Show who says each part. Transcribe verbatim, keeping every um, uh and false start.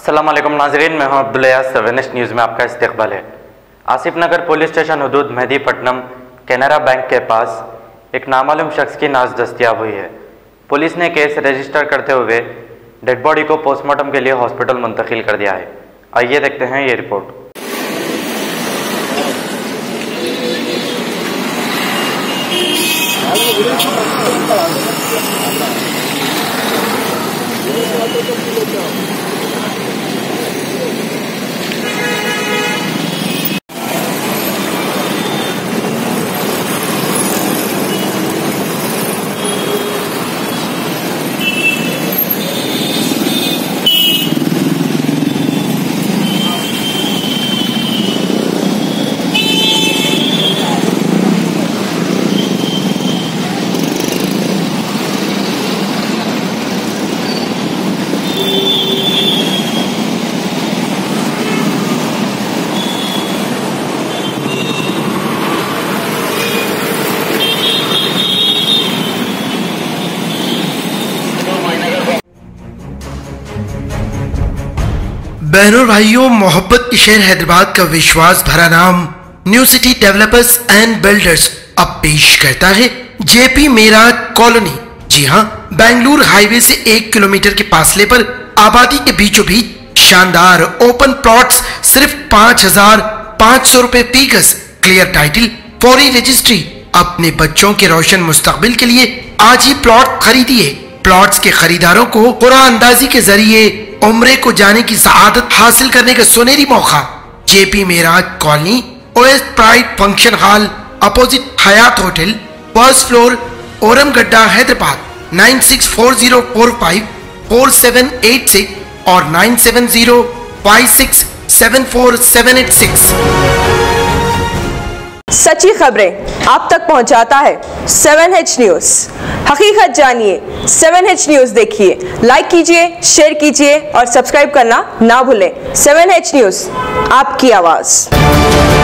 Speaker 1: अस्सलाम वालेकुम नाज़रीन, मैं हूं अब्दुल्ला। सेवन एच न्यूज़ में आपका इस्तकबाल है। आसिफ नगर पुलिस स्टेशन हदूद मेहदीपट्टनम कैनरा बैंक के पास एक नामालूम शख्स की नाश दस्तियाब हुई है। पुलिस ने केस रजिस्टर करते हुए डेड बॉडी को पोस्टमार्टम के लिए हॉस्पिटल मुंतकिल कर दिया है। आइए देखते हैं ये रिपोर्ट।
Speaker 2: बहनों भाइयों, मोहब्बत के शहर हैदराबाद का विश्वास भरा नाम new city developers and builders अब पेश करता है जेपी मेराज कॉलोनी। जी हां, बेंगलुरु हाईवे से एक किलोमीटर के फासले पर आबादी के बीचों बीच शानदार ओपन प्लॉट्स सिर्फ पाँच हजार पाँच सौ रुपए फी गज, क्लियर टाइटल, फौरी रजिस्ट्री। अपने बच्चों के रोशन मुस्तकबिल के लिए आज ही प्लॉट खरीदिए। प्लॉट्स के खरीदारों को कुरान अंदाजी के जरिए उम्रे को जाने की सआदत हासिल करने का सुनहरी मौका। JP Meraj colony, OS pride function hall, opposite Hyatt hotel, first floor, Ormagadda, Hyderabad. Nine six four zero four five four seven eight six और nine seven zero five six seven four seven eight six.
Speaker 3: सच्ची खबरें आप तक पहुंचाता है seven H news. हकीकत जानिए, seven H news देखिए, लाइक कीजिए, शेयर कीजिए और सब्सक्राइब करना ना भूलें। सेवन एच न्यूज, आपकी आवाज।